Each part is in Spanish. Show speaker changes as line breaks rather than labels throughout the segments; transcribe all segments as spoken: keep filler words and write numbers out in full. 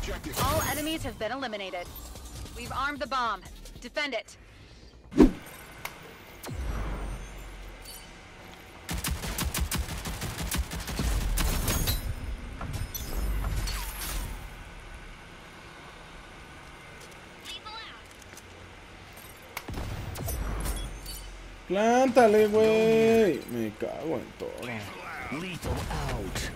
All enemies have been eliminated. We've armed the bomb. Defend it.
Plántale, güey. Me cago en todo.
Lethal out.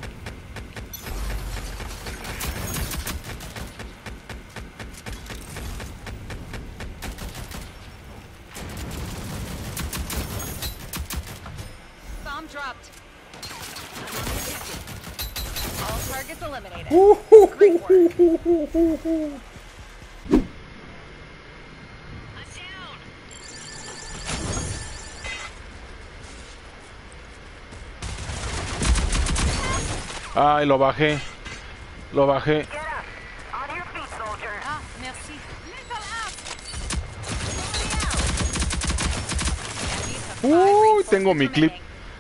Bomb dropped. All targets eliminated. Great work.
Ay, lo bajé. Lo bajé.
Ah, merci.
Uy, tengo mi clip.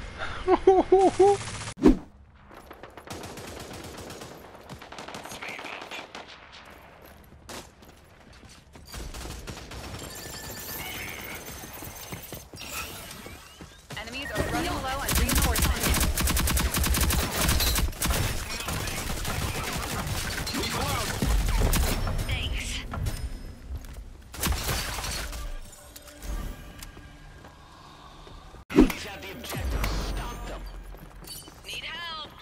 Enemies are running low on reinforcements. Thanks.
He's got the objective. Stop them.
Need help.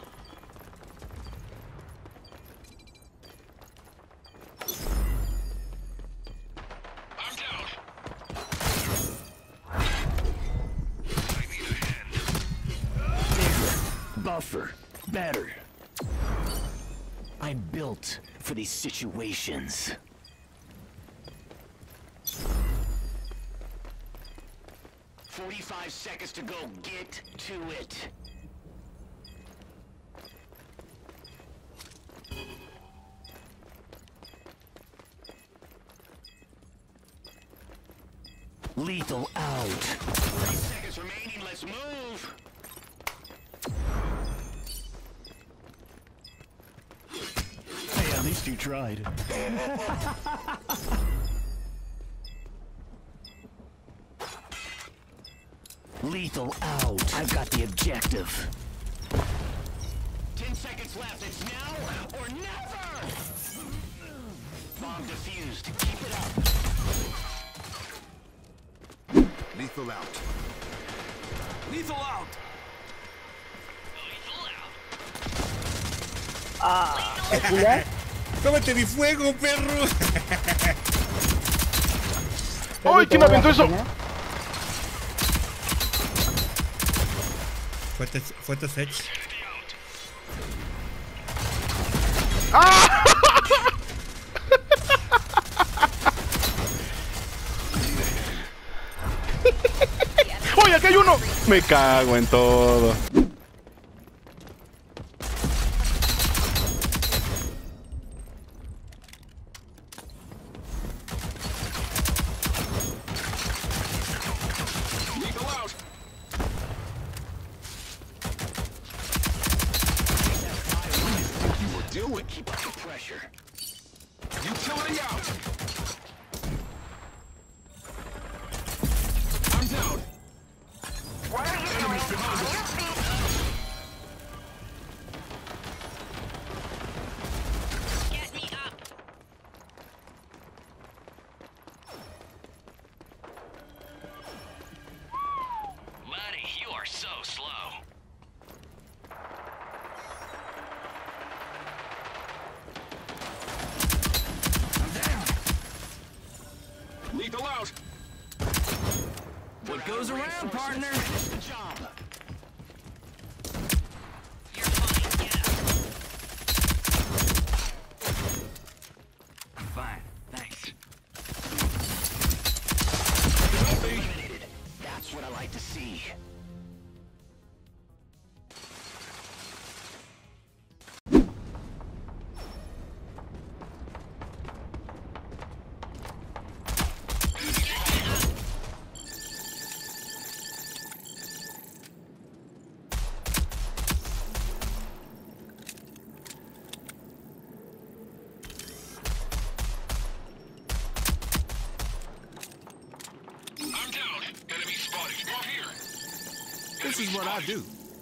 I'm down. Bigger, buffer, better. I'm built for these situations. Forty-five seconds to go. Get to it. Lethal out. Thirty seconds remaining. Let's move. Hey, at least you tried. Lethal out. I've got the objective. Ten seconds left. It's now or never. Bomb defused. Keep it up.
Lethal out.
Lethal out.
¡Cómete mi fuego, perro!
¡Ay, quién aventó eso!
Fuerte, fuerte Sech.
¡Ah! ¡Oye, aquí hay uno! Me cago en todo.
Do it. Keep up the pressure.
Utility out. I'm down.
What are you doing? On your feet.
Get me up.
Buddy, you are so slow.
Lethal out.
What goes around, partner? Finish the job.
You're fine. Get up.
I'm fine. Thanks. That's what I like to see.
This is what I do.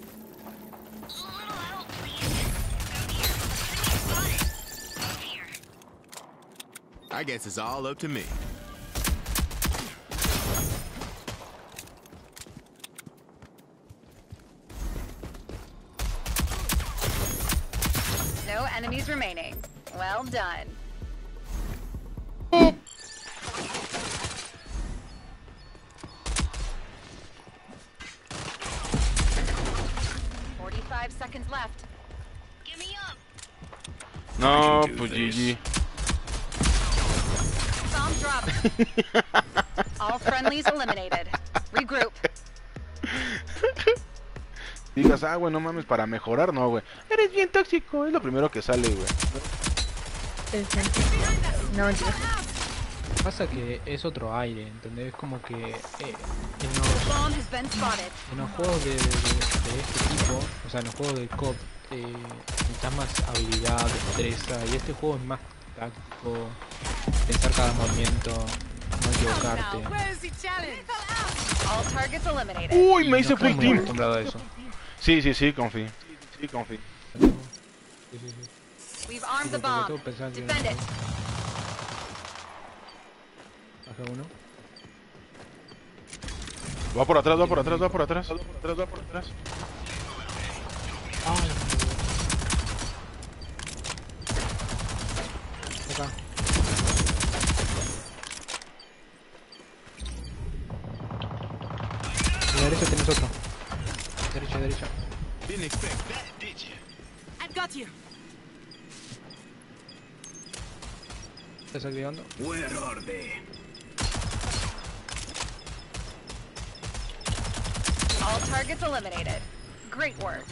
I guess it's all up to me.
No enemies remaining. Well done. Forty-five seconds left. Give me up.
No, pues G G.
Bomb dropped. All friendlies eliminated. Regroup.
Digas, ah, güey, no mames, para mejorar, no, güey. Eres bien tóxico, es lo primero que sale, güey.
No, yo... Pasa que es otro aire, ¿entendés? Es como que eh, en, los, en los juegos de, de, de este tipo, o sea, en los juegos de C O D, eh, necesitas más habilidad, destreza, y este juego es más táctico, pensar cada movimiento, no equivocarte.
Uy, me hice
no
full
estoy muy
team.
acostumbrado a eso.
Sí, sí, sí, confí. Sí, confí.
Sí, sí, sí.
We've armed the
Porque
bomb.
todo pensaba que-
Defend it.
Baja uno.
Va por atrás, va por atrás, va por atrás. Va por atrás, va por atrás.
Ay, acá. A la derecha tenés otro. Derecha, derecha.
Didn't expect that, did you?
I've got you.
¿Estás activando?
Where are they?
All targets eliminated. Great work.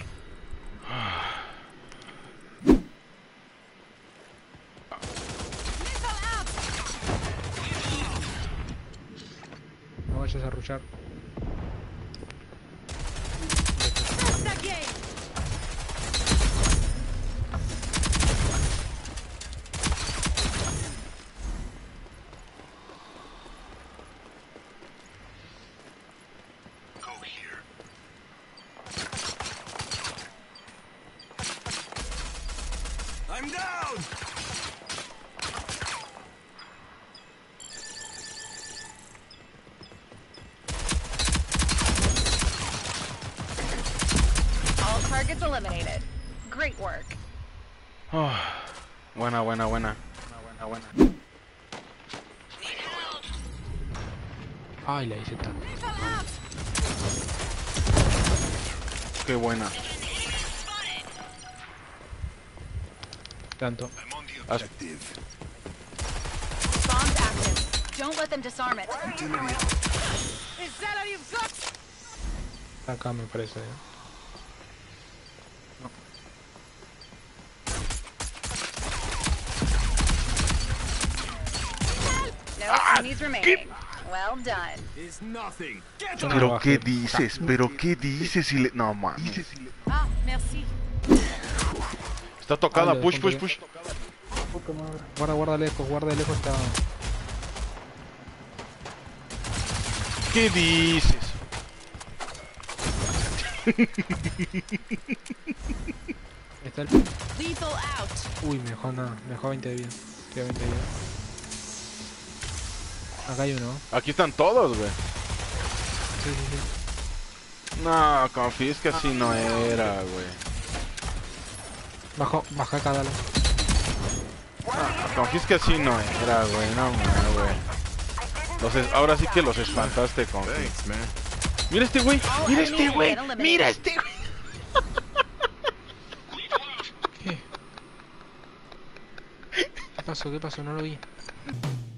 No vayas a rushar.
I'm down!
All targets eliminated. Great work.
Oh, buena, buena, buena. Buena, buena, buena.
Ay, la hice tan.
Qué buena.
Tanto.
Haz-
Bomb's active. Don't let them disarm it.
Acá me parece. ¿eh?
No enemies remaining. Well done.
It's nothing. Get
Yo no
Pero
bajé.
qué dices, pero qué dices si le... No mames.
Ah, merci.
Está tocada,
Ah, le
push,
dejó
push,
un
push.
Guarda, guarda lejos, guarda de lejos está.
¿Qué dices?
Está el...
Lethal out.
Uy, me dejó nada, me dejó veinte de vida. Estoy a veinte de vida. Acá hay uno.
Aquí están todos, güey.
Sí, sí, sí.
No, confí, es que así no era, güey.
Bajo, baja acá, dale.
Confí, es que así no era, güey. No, mames, güey. Los es- Ahora sí que los espantaste, confí.
Thanks, man.
Mira este güey, mira este güey, mira este güey.
¿Qué? ¿Qué pasó? ¿Qué pasó? No lo vi.